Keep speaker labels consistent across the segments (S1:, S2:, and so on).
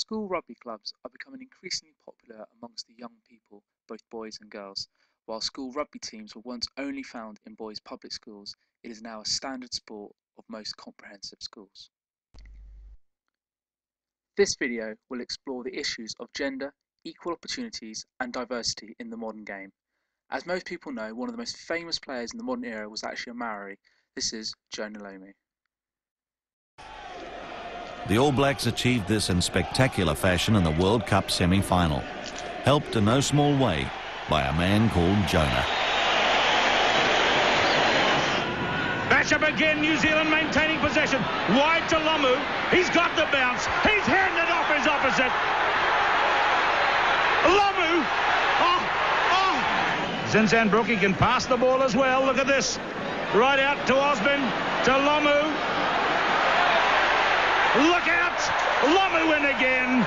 S1: School rugby clubs are becoming increasingly popular amongst the young people, both boys and girls. While school rugby teams were once only found in boys' public schools, it is now a standard sport of most comprehensive schools. This video will explore the issues of gender, equal opportunities and diversity in the modern game. As most people know, one of the most famous players in the modern era was actually a Maori. This is Jonah Lomu.
S2: The All Blacks achieved this in spectacular fashion in the World Cup semi-final, helped in no small way by a man called Jonah.
S3: Bishop again, New Zealand maintaining possession. Wide to Lomu. He's got the bounce. He's handed off his opposite. Lomu. Zinzan Brookie can pass the ball as well. Look at this. Right out to Osman, to Lomu. Look out! Lomu in again.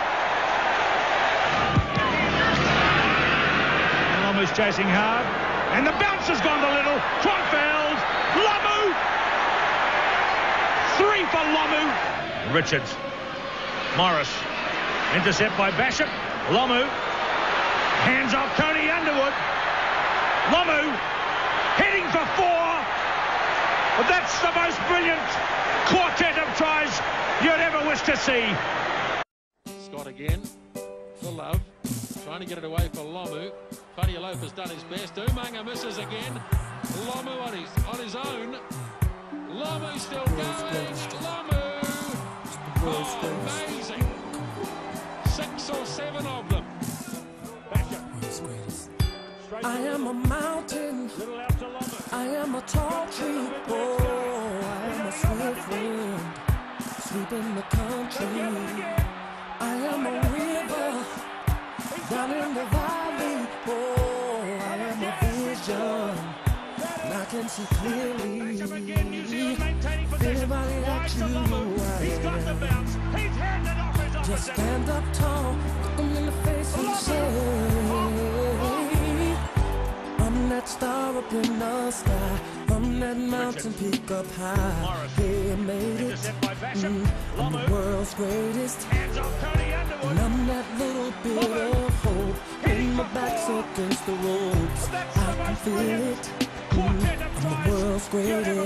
S3: Lomu's chasing hard. And the bounce has gone a little. Kronfeld. Lomu. 3 for Lomu. Richards. Morris. Intercept by Bishop. Lomu. Hands off Tony Underwood. Lomu. Heading for 4. But that's the most brilliant quartet of tries you'd ever wish to see.
S4: Scott again for Love, trying to get it away for Lomu. Fadialope has done his best. Umanga misses again. Lomu on his own. Lomu still going. Lomu! Oh, amazing. 6 or 7 of them.
S5: I am a mountain. I am a tall tree. Oh, I am a swift wind sweeping the country. I am a river down in the valley. Oh, I am a vision, and I can see clearly. Anybody that you are, just stand up tall, look them in the face and say, I'm that star up in the sky, I'm that mountain peak up high. Hey, I made it. I'm the world's greatest. And I'm that little bit of hope when my back's against the ropes. I can feel it. I'm the world's greatest. The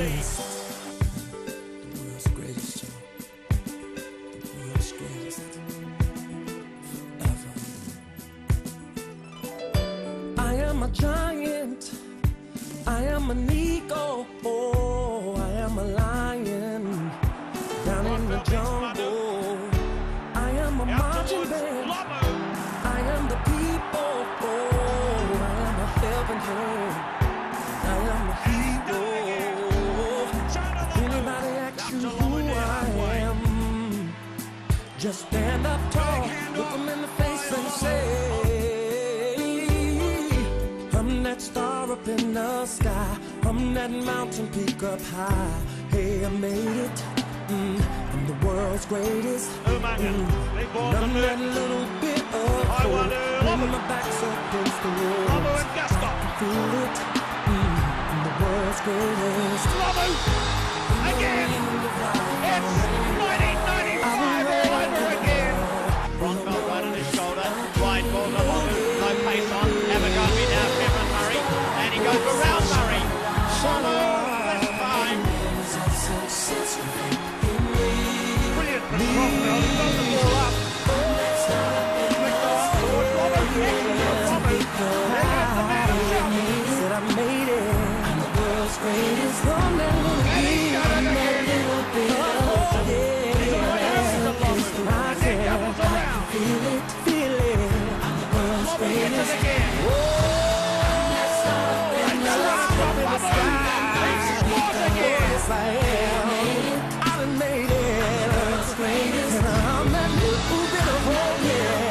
S5: world's greatest, Joe. The world's greatest. Ever. I am a giant. I am an eagle. Oh, I am a lion down in the jungle. I am a marching band. I am the people. Oh, I am a heaven hand. I am a hero. If anybody asks you who I am, just stand up tall, look them in the face and say, I'm that star up in the sky, I'm that mountain peak up high. Hey, I made it. I'm the world's greatest. And I'm that little bit of hope when my back's up against the wall. I can feel it. I'm the world's greatest.
S3: Lomu again. It's 1995 all over again.
S6: Ronfeld right on his shoulder. Wide ball to Lomu. No pace on. Abergawi now. Cameron Murray. And he goes around Murray. Lomu. That's 5. Brilliant from Ronfeld. He got the ball up.
S5: Said I made it. I'm the world's greatest. I'm that little bit. I'm that little bit. I can feel it, feel it. I'm the world's greatest. Yes, I am. I done made it. World's greatest. And I'm that little bit of hope,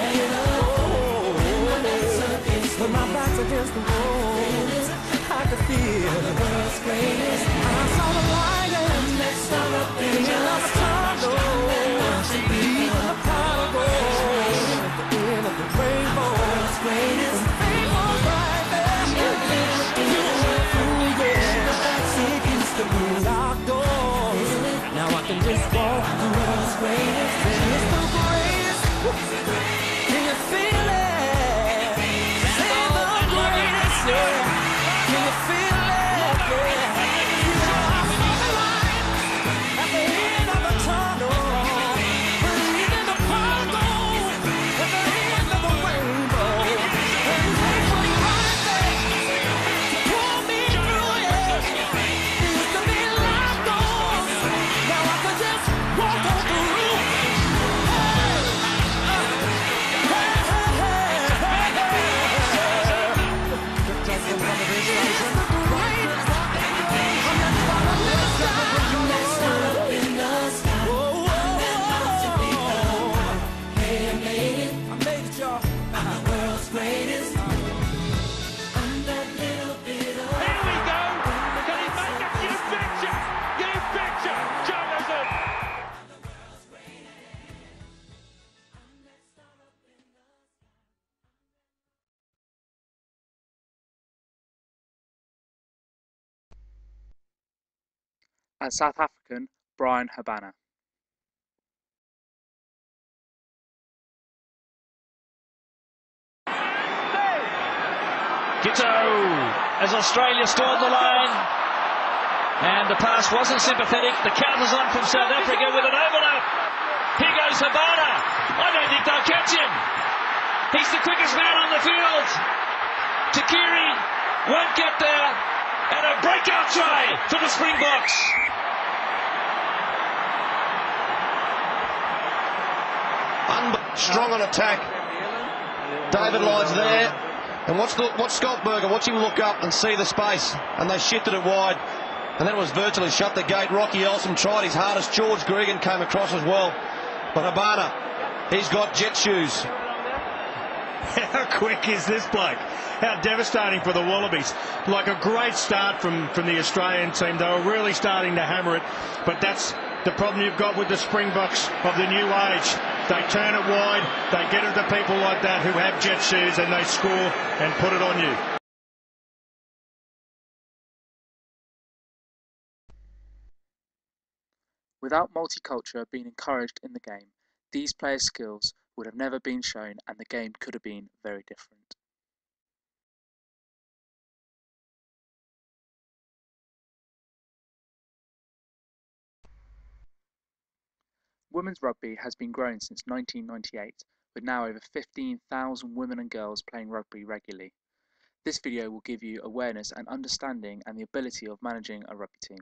S5: yeah. When my back's against the wall, I could feel the world's greatest. I saw the light and next time up in the lost tunnel. Even the prodigal at the end of the rainbow. World's greatest. The rainbow's right there. You went through, yeah. Against the locked doors. Now I can just walk the world's greatest. And it's the greatest. Can you feel it? Say the greatest, yeah. Can you feel it? Yeah. At the end of the tunnel, believe in the cargo. At the end of the rainbow, and wait for you right there to pull me through it. Used to be locked doors, now I can just walk on through.
S1: And South African Brian Habana.
S7: Gitto as Australia stored the line, and the pass wasn't sympathetic. The counter's on from South Africa with an overlap. Here goes Habana. I don't think they'll catch him. He's the quickest man on the field. Takiri won't get there, and a breakout try for the Springboks.
S8: Strong on attack. David Lyons there. And watch Scottberger, watch him look up and see the space. And they shifted it wide. And then it was virtually shut the gate. Rocky Elsom tried his hardest. George Gregan came across as well. But Habana, he's got jet shoes.
S3: How quick is this bloke? How devastating for the Wallabies. Like a great start from the Australian team. They were really starting to hammer it. But that's the problem you've got with the Springboks of the new age. They turn it wide, they get it to people like that who have jet shoes, and they score and put it on you.
S1: Without multicultural being encouraged in the game, these players' skills would have never been shown and the game could have been very different. Women's rugby has been growing since 1998, with now over 15,000 women and girls playing rugby regularly. This video will give you awareness and understanding and the ability of managing a rugby team.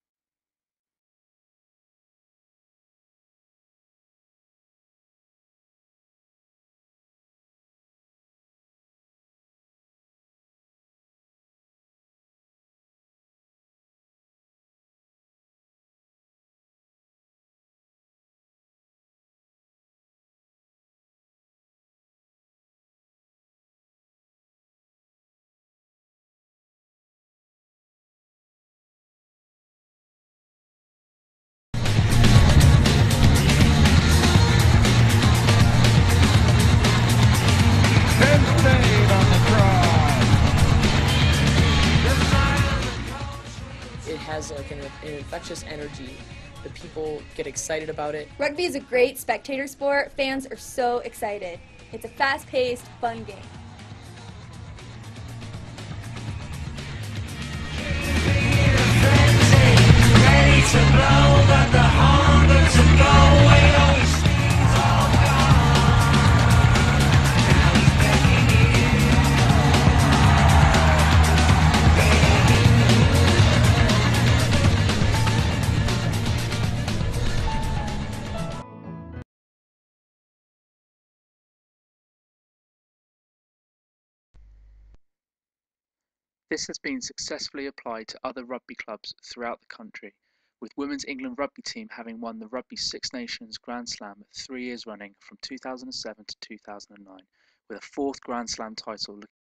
S9: It has like an infectious energy. The people get excited about it.
S10: Rugby is a great spectator sport. Fans are so excited. It's a fast-paced, fun game.
S1: This has been successfully applied to other rugby clubs throughout the country, with Women's England rugby team having won the Rugby Six Nations Grand Slam 3 years running from 2007 to 2009, with a 4th Grand Slam title